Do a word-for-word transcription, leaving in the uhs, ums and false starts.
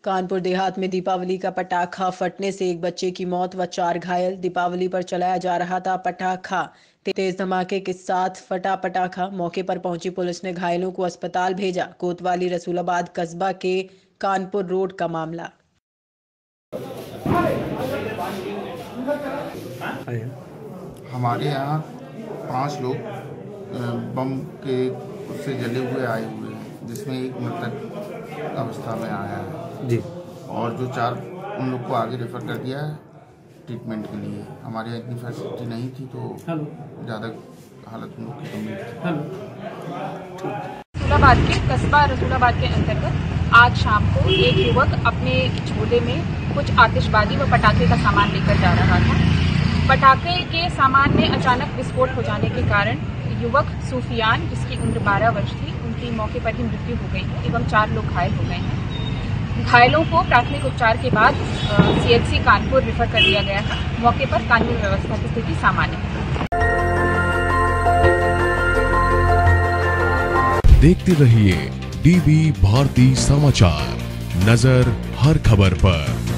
कानपुर देहात में दीपावली का पटाखा फटने से एक बच्चे की मौत व चार घायल। दीपावली पर चलाया जा रहा था पटाखा। तेज धमाके के साथ फटा पटाखा। मौके पर पहुंची पुलिस ने घायलों को अस्पताल भेजा। कोतवाली रसूलाबाद कस्बा के कानपुर रोड का मामला। हमारे यहाँ पांच लोग बम के उससे जले हुए आए हुए हैं, जिसमें एक मृतक अवस्था में आया है जी, और जो चार उन लोग को आगे रेफर कर दिया है ट्रीटमेंट के लिए। हमारे यहाँ इतनी फैसिलिटी नहीं थी तो ज़्यादा हालत उन लोग की गंभीर थी। रसूलाबाद के कस्बा रसूलाबाद के अंतर्गत आज शाम को एक युवक अपने झोले में कुछ आतिशबाजी व पटाखे का सामान लेकर जा रहा था। पटाखे के सामान में अचानक विस्फोट हो जाने के कारण युवक सूफियान, जिसकी उम्र बारह वर्ष थी, उनकी मौके पर ही मृत्यु हो गई है एवं चार लोग घायल हो गए हैं। घायलों को प्राथमिक उपचार के बाद सीएचसी कानपुर रेफर कर दिया गया है। मौके पर कानून व्यवस्था की स्थिति सामान्य है। देखते रहिए डीबी भारती समाचार, नजर हर खबर पर।